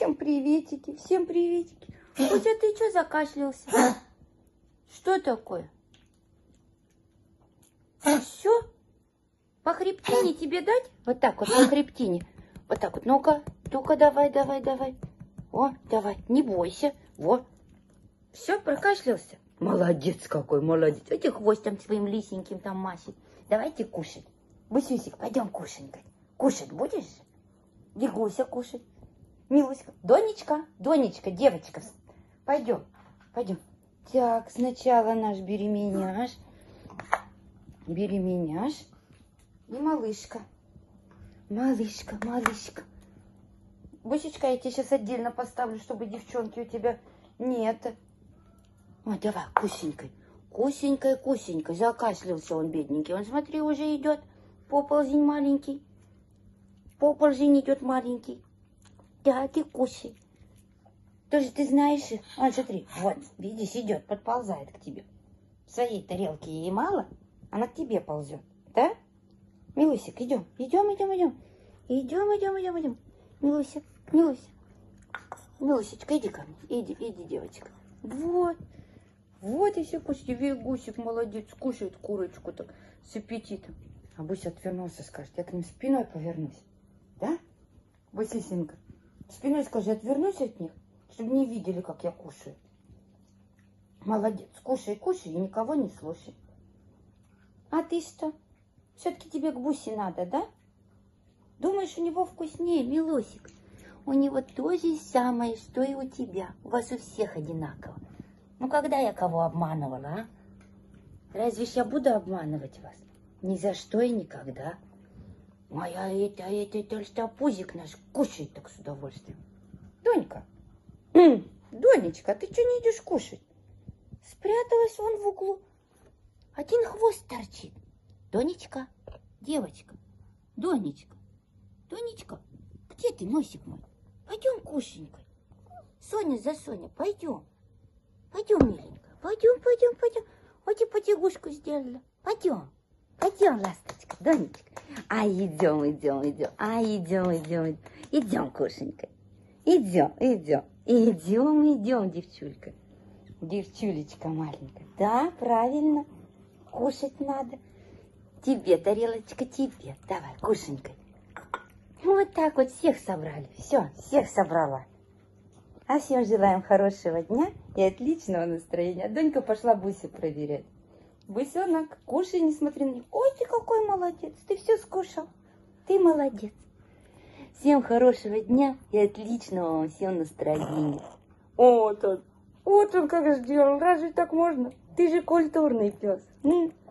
Всем приветики, всем приветики. Буся, ты что закашлялся? Что такое? Все? По хребтине тебе дать? Вот так вот, по хребтине. Вот так вот, ну-ка, давай. О, давай, не бойся. Во. Все, прокашлялся? Молодец какой, молодец. Эти хвостом своим лисеньким там масит. Давайте кушать. Бусюсик, пойдем кушанькать. Кушать будешь? Дегуся кушать. Милуська, Донечка, девочка, пойдем. Так, сначала наш беременяш и малышка. Малышка. Бусечка, я тебе сейчас отдельно поставлю, чтобы девчонки у тебя нет. Ой, давай, кусенькой. Закашлялся он, бедненький. Он, смотри, уже идет. Поползень маленький. Идет маленький. Да, ты кушай. Тоже ты знаешь, он, смотри, вот, видишь, идет, подползает к тебе. В своей тарелке ей мало, она к тебе ползет, да? Милусик, идем. Милусечка, иди ко мне, иди, девочка. Вот и все кушайте. Гусик молодец, кушает курочку так с аппетитом. А Буся отвернулся, скажет, я к ним спиной повернусь. Да? Бусисенька, спиной скажи, отвернусь от них, чтобы не видели, как я кушаю. Молодец, кушай и никого не слушай. А ты что? Все-таки тебе к Бусе надо, да? Думаешь, у него вкуснее, Милосик? У него то же самое, что и у тебя. У вас у всех одинаково. Ну, когда я кого обманывала, а? Разве ж я буду обманывать вас? Ни за что и никогда. А это толстопузик наш кушает так с удовольствием. Донька, Донечка, ты что не идешь кушать? Спряталась вон в углу. Один хвост торчит. Донечка, девочка, Донечка, где ты, носик мой? Пойдем кушенькой. Соня, пойдем. Пойдем, миленькая, пойдем. Вот и потягушку сделала. Пойдем, ласточка, Донечка. Идем. Идем, кушенька. Идем, девчулька. Девчулечка маленькая. Да, правильно. Кушать надо. Тебе, тарелочка, тебе. Давай, кушенькой. Вот так вот всех собрали. Все, всех собрала. А всем желаем хорошего дня и отличного настроения. Донька пошла Бусю проверять. Бусенок, кушай, не смотри на них. Ой, ты какой молодец, ты все скушал. Ты молодец. Всем хорошего дня и отличного вам всем настроения. Вот он как сделал. Разве так можно? Ты же культурный пес.